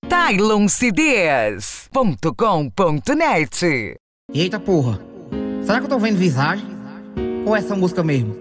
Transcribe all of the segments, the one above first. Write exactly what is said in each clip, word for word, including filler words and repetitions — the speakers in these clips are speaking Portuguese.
Tylon C Ds ponto com ponto net. Eita porra, será que eu tô vendo visagem? Ou essa música mesmo?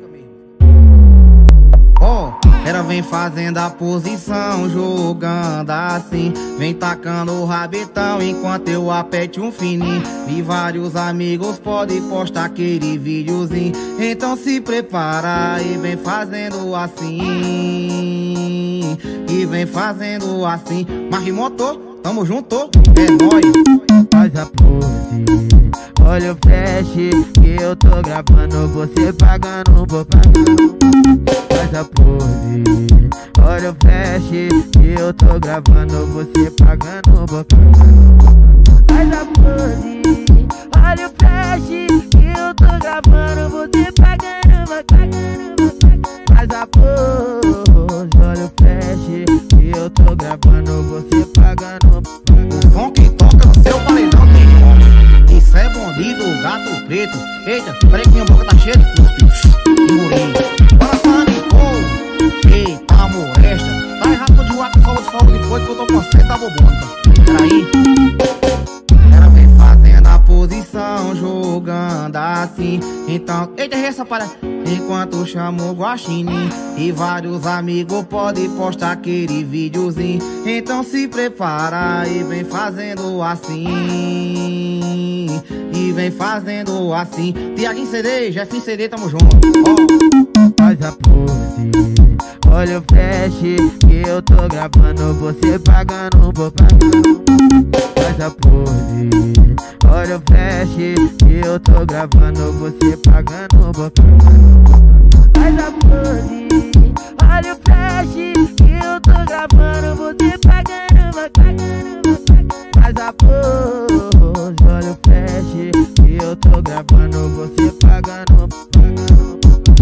Ó, oh, ela vem fazendo a posição, jogando assim, vem tacando o rabetão enquanto eu apete um fininho. E vários amigos podem postar aquele videozinho, então se prepara e vem fazendo assim, e vem fazendo assim. Marre motor, tamo junto, é nóis. Faz a pose, olha o flash que eu tô gravando, você pagando, vou pagando. Faz a pose, olha o flash que eu tô gravando, você pagando, vou pagando. Faz a pose, olha o flash que eu tô gravando, você pagando, vou pagando, vou pagando. Faz a pose, olha o flash que eu tô gravando, você pagando. O som que toca no seu paredão tem nome. Isso é bandido, gato preto. Eita, peraí que minha boca tá cheia de cuspe. Engurei. Bora Sanico. Eita, amoresta. Tá errado, tô de guaco, solo de fogo depois que eu tô com você, tá bobona. Peraí. Ela vem fazendo a posição, jogando assim. Então, eita, essa parada. Enquanto chamo o guaxinim e vários amigos podem postar aquele videozinho, então se prepara e vem fazendo assim, e vem fazendo assim. Tiaguinho C D, Jefinho C D, tamo junto. Oh. Faz a pose, olha o flash que eu tô gravando, você pagando, vou pagando. Faz a pose, olha o flash que eu tô gravando, você pagando, vou pagando. Faz a pose, olha o flash que eu tô gravando, você pagando, vou pagando, vou pagando. Faz a pose, olha o flash que eu tô gravando, você pagando, pagando.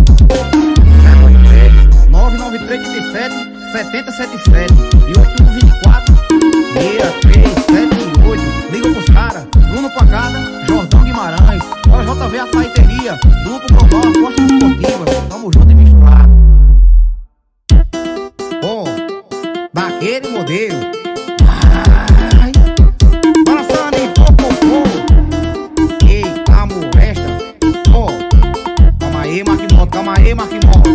nove nove três sete sete sete sete e oito um dois quatro seis três sete oito. Liga pros caras, Bruno Pagada, Jordão Guimarães, J J V Açaiteria, Grupo Global Apostas Esportivas, tamo junto e misturado. Oh, daquele modelo. Ai, balançando em popopô. Eita, molesta. Oh, calma aí, Marquimoto, calma aí, Marquimoto.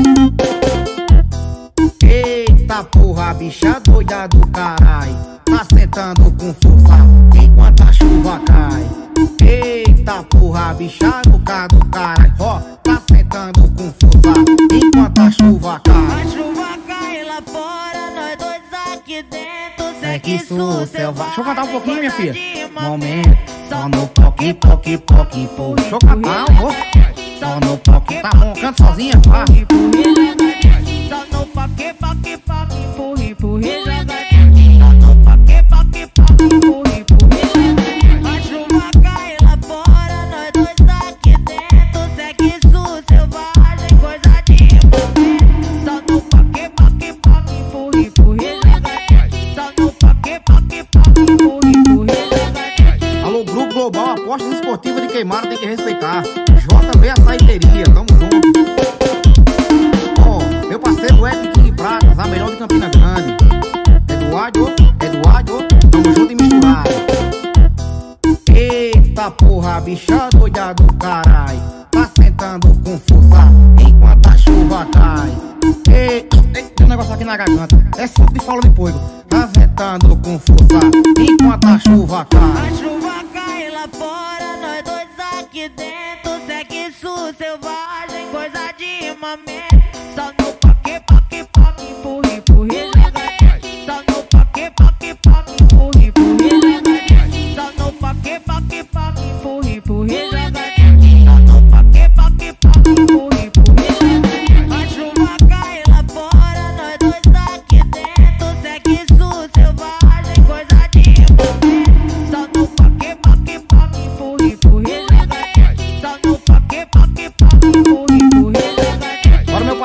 Eita porra, bicha doida do carai, tá sentando com força enquanto a chuva cai. Eita porra, bicha louca do carai, ó, tá sentando com força enquanto a chuva cai. A chuva cai lá fora, nós dois aqui dentro, sexo selvagem. Deixa eu cantar um pouquinho, minha filha. Momento, só no poque, poque, poque, poque. Deixa eu cantar um pouco. Só no poque, tá bom, canta sozinha, vá. Só no poque, poque, poque, empurra, empurra, joga. Só no poque, poque, poque, empurra, empurra, joga. A chuva cai lá fora, nós dois aqui dentro, sexo selvagem, coisa de momento. Só no poque, poque, poque, empurra, empurra, joga. Só no poque, poque, poque, empurra, empurra, joga. Alô, Grupo Global Apostas Esportivas de Queimada, tem que respeitar. J V Açaiteria, tamo junto. Meu parceiro Ed King Pratas, a melhor de Campina Grande. Eduardo, Eduardo, tamo junto e misturado. Eita porra, bicha doida do carai, tá sentando com força enquanto a chuva cai. Eita, tem um negócio aqui na garganta, é suco de falo de poigo. Tá sentando com força enquanto a chuva cai. A chuva cai lá fora, nós dois aqui dentro, sexo selvagem, coisa de mamãe. Só no poque, poque, poque, empurra, empurra, joga. Só no poque, poque, poque, empurra, empurra, joga. Só no poque, poque, poque, empurra, empurra, joga. Só no poque, poque, poque, empurra, empurra, joga. A chuva cai lá fora, nós dois aqui dentro, sexo selvagem, coisa de momento. Só no poque, poque, poque, empurra, empurra, joga. Só no poque, poque, poque, empurra, empurra, joga. Bora, meu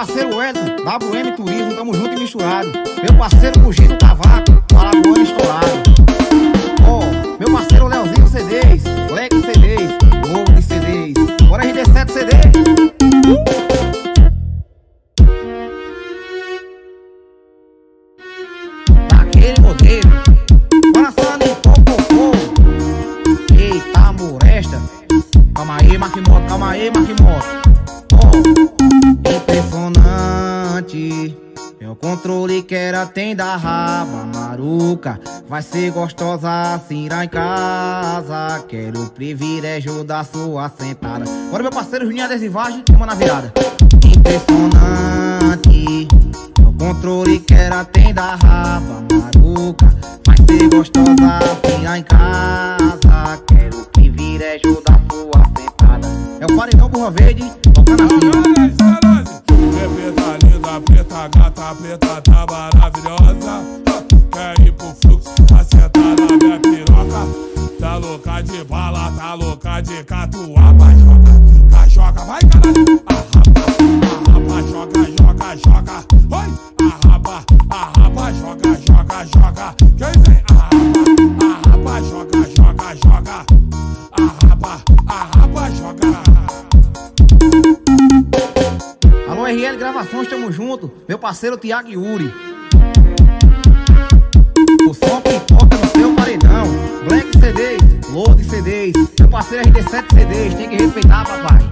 controle que ela tem da raba maruca. Vai ser gostosa assim lá em casa. Quero o privilégio da sua sentada. Agora meu parceiro Juninho Adesivagem, chama na virada. Impressionante o controle que ela tem da raba maruca. Vai ser gostosa assim lá em casa. Quero o privilégio da sua sentada. É o paredão Burra Verde, tocando assim. Preta linda, preta gata, preta tá maravilhosa. Quer ir pro fluxo, tá sentada na minha piroca. Tá louca de bala, tá louca de catuaba. Joga, cajoca, vai caralho. Arrapa, arrapa, joga, joga, joga. Oi, arrapa, arrapa, joga, joga, joga. Quem vem? Arrapa, arrapa, joga, joga, joga. Arrapa, arrapa, joga. Alô R L Gravações, tamo junto. Meu parceiro Thiago Yuri. O som pipoca no seu paredão. Black C Ds, Load C Ds. Meu parceiro R D sete C Ds, tem que respeitar, papai.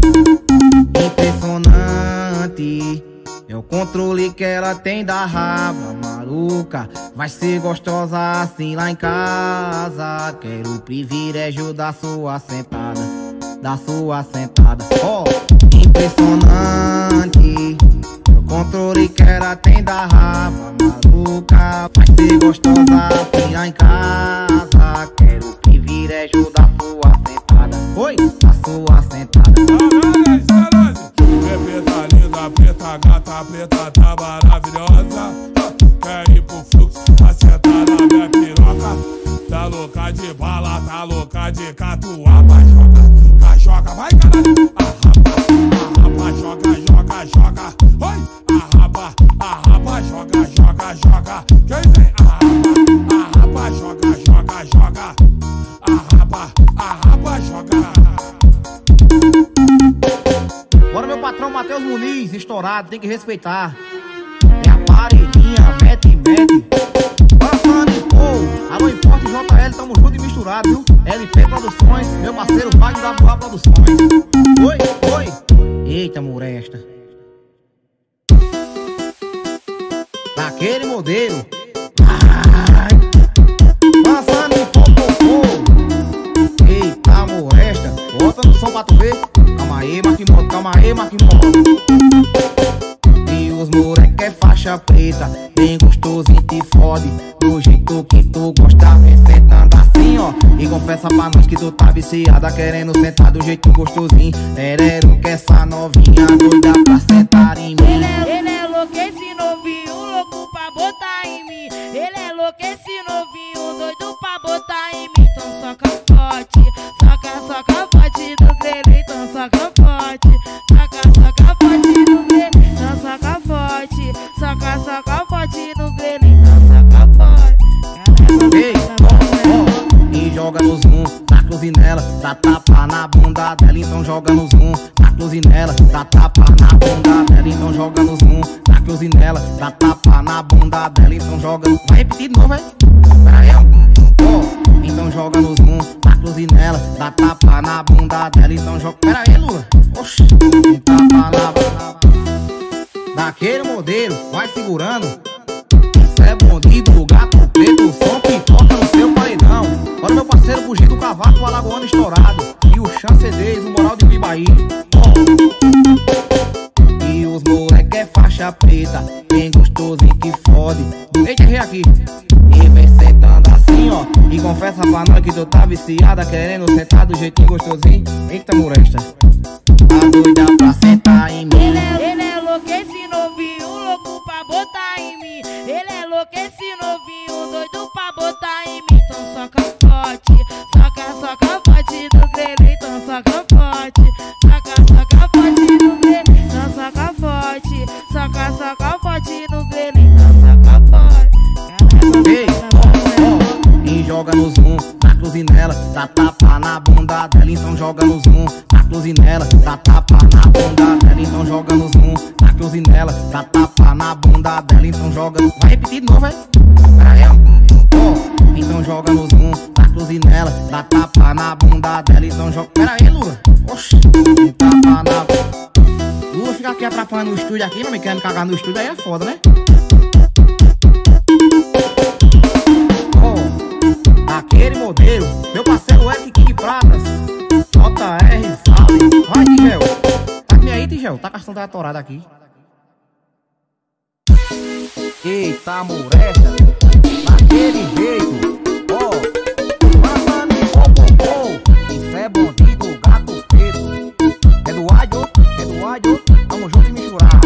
Impressionante é o controle que ela tem da raba maruca. Vai ser gostosa assim lá em casa. Quero o privilégio da sua sentada, da sua sentada. Ó, oh, impressionante o controle que ela tem da raba maruca. Vai ser gostosa assim lá em casa. Quero o privilégio da sua sentada. Oi, da sua sentada. Preta linda, preta gata, preta tá maravilhosa. Quer ir pro fluxo, tá sentada na minha piroca. Tá louca de bala, tá louca de catuaba. Joga, cajoca, vai caralho. Arrapa, arrapa, joga, joga, joga. Oi, arrapa, arrapa, joga, joga, joga. Quem vem? Arrapa, arrapa, joga, joga, joga. Arrapa, arrapa, joga. Bora meu patrão Matheus Muniz, estourado, tem que respeitar. É a paredinha, mete, mete. Bora Fanny, pô, alô Importe J L, tamo junto e misturado, viu? L P Produções, meu parceiro Wagner da Boa Produções. Oi, oi. Eita, Muresta. Daquele modelo. Ai. Bora Fanny, pô, pô, pô. Eita, Muresta. Bota no som pra tu ver. Calma aí, Marquinhos, calma aí, Marquinhos. E os moleque é faixa preta, bem gostosinho te fode. Do jeito que tu gosta, vem sentando assim, ó. E confessa pra nós que tu tá viciada, querendo sentar do jeito gostosinho. Terero que essa novinha doida pra sentar em mim. Ele é, ele é louco esse novinho, louco pra botar em mim. Ele é louco esse novinho, doido pra botar em mim. Então soca forte, soca, soca forte do grelho. Então soca forte, soca, soca forte no grelho. Então soca forte, soca, soca forte no grelho. Então soca forte. Ei, ó, ó, e joga no zoom, na close nela, dá tapa na bunda dela, então joga no zoom, na close nela, dá tapa na bunda dela, então joga no zoom, na close nela, dá tapa na bunda dela, então joga no... Vai repetir de novo, hein? Pera aí, ó, então joga no zoom, na close nela, dá tapa na bunda dela, então joga... Pera aí, Lula, oxi, tapa na bunda daquele modelo, vai segurando. Isso é bonito do gato preto, o som que toca no seu paredão. Olha meu parceiro Bugido do Cavaco, o Alagoano estourado. E o Chan C Ds, o Moral de Bibaí. Oh. E os moleque é faixa preta, bem gostosinho que fode. Eita, errei aqui. E vem sentando assim, ó. E confessa pra nós que tu tá viciada, querendo sentar do jeitinho gostosinho. Eita, Muresta, tá doida pra sentar em mim. Ele é, ele é louco esse novinho, louco pra botar em mim. Ele é louco esse novinho, doido pra botar em mim. Então soca forte, soca, soca forte do grelho. Então soca forte, soca, soca forte no grelho. Então soca forte, soca, soca forte no grelho. Então soca forte. Ei, ó, ó, e joga no zoom, na close nela, dá tapa na bunda dela, então joga no zoom, na close nela, dá tapa na bunda dela, então joga no zoom, na close nela, dá tapa na bunda dela, então joga no... Vai repetir de novo, hein? Pera aí, ó, então joga no zoom, na close nela, dá tapa na bunda dela, então joga... Pera aí, Lula, oxi, tapa na... Lula fica aqui atrapalhando o estúdio aqui, mas me querendo cagar no estúdio, aí é foda, né? tá atorado aqui. Eita, moresta, daquele jeito, ó, passando em popopô, isso é bandido, gato preto. É do ádio, é do ádio, tamo junto e misturado.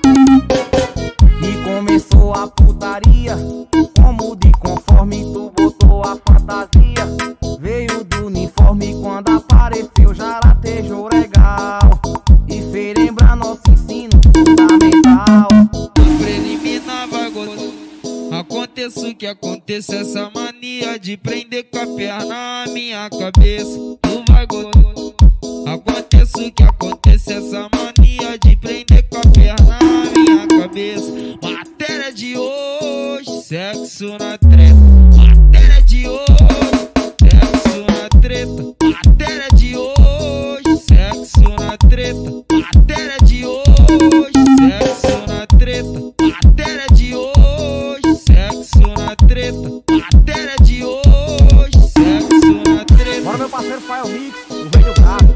E começou a putaria, como de conforme tu botou a fantasia. Veio do uniforme quando apareceu, já latejou legal e fez lembrar nosso ensino fundamental. Preliminar vai gostar. Aconteça o que aconteça, essa mania de prender com a perna na minha cabeça, tu vai gostar. Aconteça o que aconteça, essa mania de prender com a perna na minha cabeça. Matéria de hoje, sexo na treta. Matéria de hoje, sexo na treta. Matéria de hoje, sexo na treta. Matéria de hoje, sexo na treta. Matéria de hoje, sexo na treta. Matéria de hoje, sexo na treta. Bora, meu parceiro Fael Mix, o rei do carro.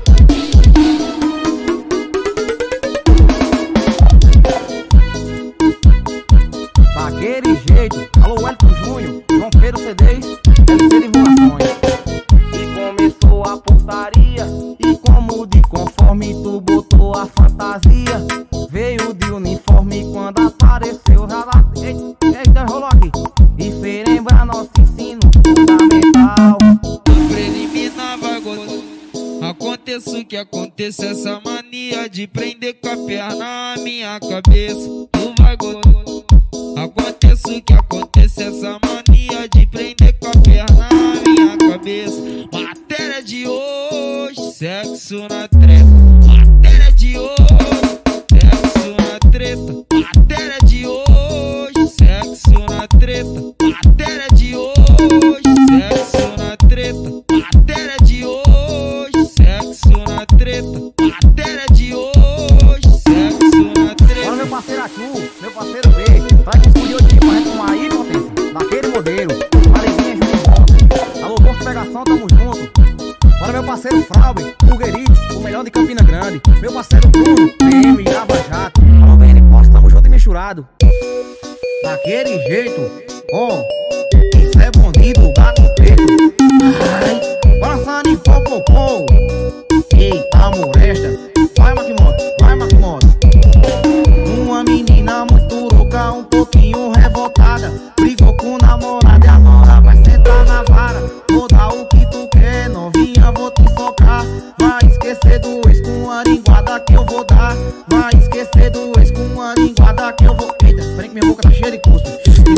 Daquele jeito, alô Wellington Júnior, João Pedro C Ds, L C Divulgações. E começou a putaria, e como de conforme tu botou a fantasia. Veio de uniforme quando apareceu, já lá, eita, rolou aqui. E fez lembrar nosso ensino fundamental. Preliminar vai gostar. Aconteça o que aconteça, essa mania de prender com a perna na minha cabeça, tu vai gostar. Aconteça o que aconteça, essa mania de prender com a perna na minha cabeça. Matéria de hoje, sexo na treta. Matéria de hoje, sexo na treta. Matéria de hoje, sexo na treta. Matéria de hoje, sexo na treta. Matéria de hoje, sexo na treta. Matéria de hoje, sexo na treta. Bora, meu parceiro Achu, meu parceiro B, vai com os curiosinhos pra gente tomar aí, potência, daquele modelo. Valezinha, junto, alô, Bolsa Pegação, tamo junto. Bora, meu parceiro Frauber, Burguerites, o melhor de Campina Grande. Meu parceiro Bruno, P M, Lava Jato. Alô, B N Posto, tamo junto e misturado. Daquele jeito, ó, isso é bandido, gato preto. Ai, passando em popopô. Eita, moresta, vai Makimoto, vai Makimoto. Uma menina muito louca, um pouquinho revoltada, brigou com o namorado e agora vai sentar na vara. Vou dar o que tu quer, novinha, vou te socar. Vai esquecer do ex com a linguada que eu vou dar. Vai esquecer do ex com a linguada que eu vou. Eita, peraí que minha boca tá cheia de cuspe.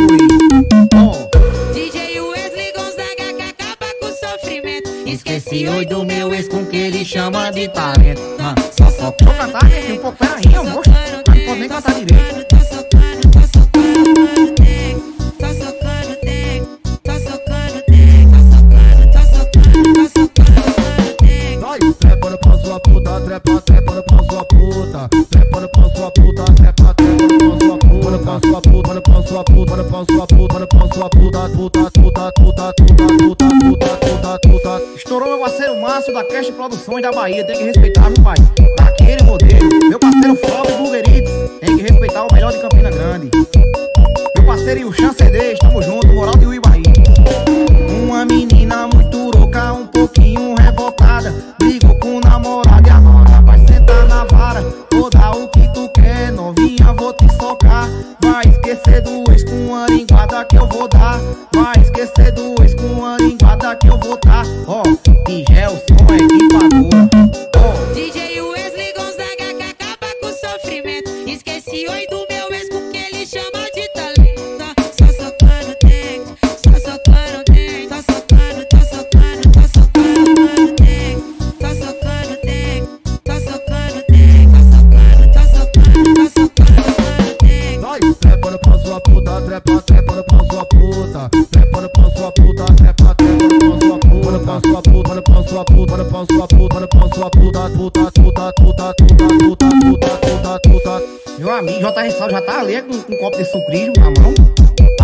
Oh. D J Wesley Gonzaga que acaba com o sofrimento. Esqueci oi do meu ex com que ele chama de talento. Mano, só só deixa eu cantar aqui um pouco, peraí, eu moço. Não pode nem cantar direito. Tô socando, tô socando, tô socando, tô socando, tô socando, tô socando, tô socando. Nós trepa no pau sua puta, trepa, trepa no pau sua puta. Trepa no pau sua puta, trepa, trepa no pau sua puta. No pau sua puta, no pau sua puta, no pau sua puta, no pau sua puta, puta, puta, puta, puta, puta, puta, puta, puta. Estourou meu parceiro Márcio da Cash Produções da Bahia, tem que respeitar, meu pai. Daquele modelo, meu parceiro Flávio Burguerites, tem que respeitar o melhor de Campina Grande. Meu parceiro Yushan C D, estamos juntos, moral de Uibaí. Uma menina muito louca, um pouquinho revoltada, brigou com o namorado e agora vai sentar na vara. Vou dar o que tu quer, novinha, vou te socar. Vai esquecer do ex com a linguada que eu vou dar. Vai esquecer do ex com a linguada que eu vou dar. Ó, oh, e Gelson é equipadora. Oh. D J Wesley Gonzaga que acaba com o sofrimento. Esqueci oi do meu ex com que ele chama de talento. Só socando dente, só socando dente, só socando, tô socando, tô socando dente, tô socando dente, tô socando dente, tô socando, tô socando, tô socando dente. Nós trepa no pau sua puta, trepa, trepa no pau sua puta. Trepa no pau sua puta, trepa, trepa no pau sua puta. No pau sua puta, no pau sua puta, no pau sua puta, no pau sua puta, puta, puta, puta, puta, puta, puta, puta, puta. Meu amigo J R Sal já tá ali com, com um copo de sucrilho na mão.